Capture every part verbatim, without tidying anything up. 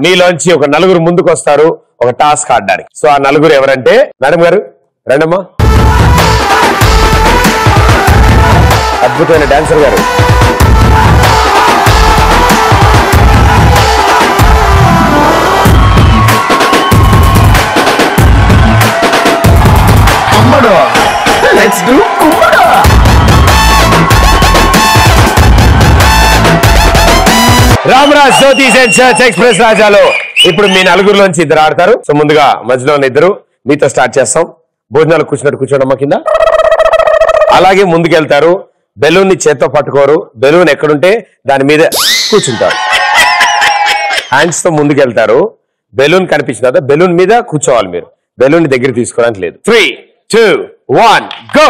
మీలోంచి ఒక నలుగురు ముందుకు వస్తారు ఒక టాస్క్ ఆడడానికి. సో ఆ నలుగురు ఎవరంటే మేడం గారు రండమ్మా. అద్భుతమైన డాన్సర్ గారు. Let's do కుమ్మడా. Ramraj Jyothish and church express రాజాలో ఇప్పుడు మీ నలుగురులోంచి ఇద్దరు ఆడతారు. సో ముందుగా మధ్యలో ఉన్న ఇద్దరు మీతో స్టార్ట్ చేస్తాం. భోజనాలు కూర్చున్నట్టు కూర్చోడమ్మా కింద. అలాగే ముందుకెళ్తారు. బెలూన్ ని చేత్తో పట్టుకోరు. బెలూన్ ఎక్కడుంటే దాని మీద కూర్చుంటారు. హ్యాండ్స్ తో ముందుకెళ్తారు. బెలూన్ కనిపించిన తర్వాత బెలూన్ మీద కూర్చోవాలి మీరు. బెలూన్ ని దగ్గర తీసుకోవడానికి లేదు. Three two one go.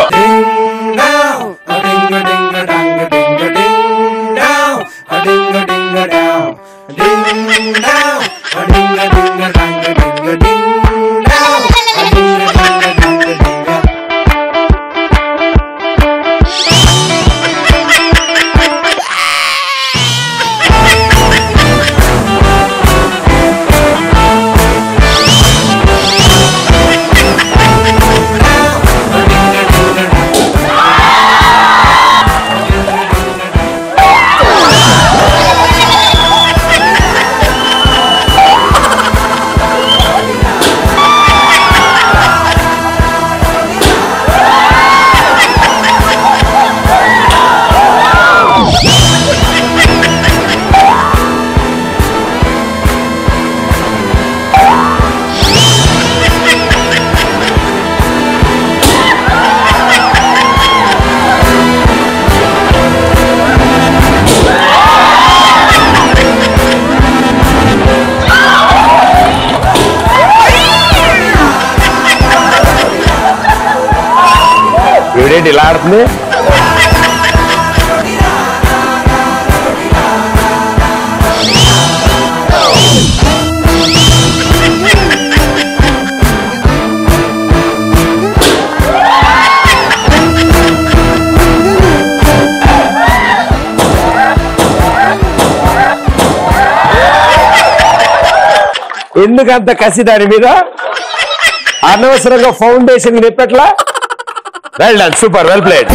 వీడేంటి ఇలా ఆడుతుంది? ఎందుకంత కసి దాని మీద? అనవసరంగా ఫౌండేషన్ నిప్పట్లా. Well done, super, well played.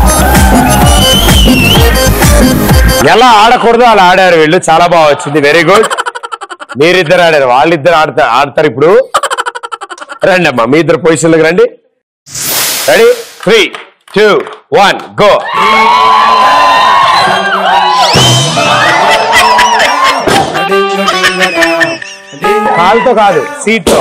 ఎలా ఆడకూడదు అలా ఆడారు వీళ్ళు. చాలా బాగా వచ్చింది, వెరీ గుడ్. మీరిద్దరు ఆడారు, వాళ్ళిద్దరు ఆడతారు ఆడతారు ఇప్పుడు. రండి అమ్మా, మీ ఇద్దరు పొజిషన్లకు రండి. Ready? Three two one go. కాలుతో కాదు, సీట్తో.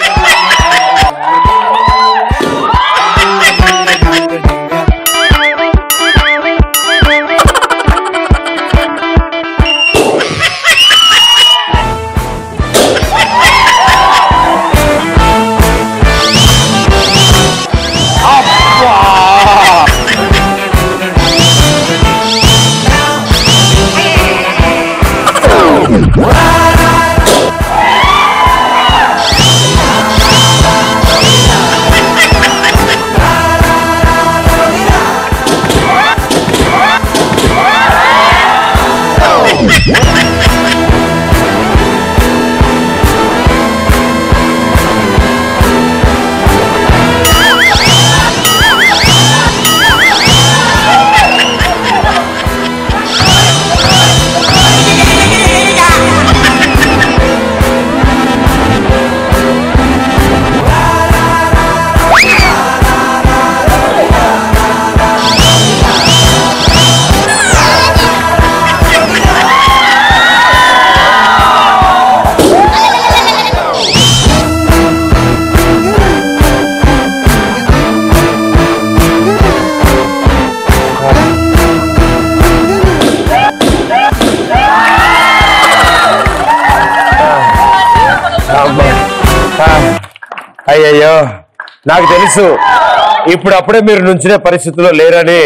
అయ్యయ్యో, నాకు తెలుసు ఇప్పుడు అప్పుడే మీరు నుంచునే పరిస్థితుల్లో లేరని.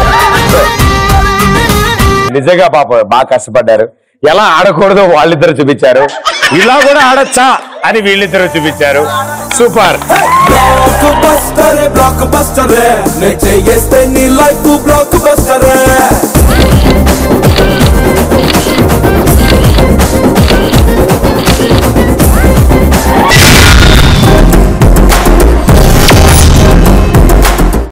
నిజంగా పాప బాగా కష్టపడ్డారు. ఎలా ఆడకూడదో వాళ్ళిద్దరు చూపించారు, ఇలా కూడా ఆడచ్చా అని వీళ్ళిద్దరు చూపించారు. Super. Blockbuster block buster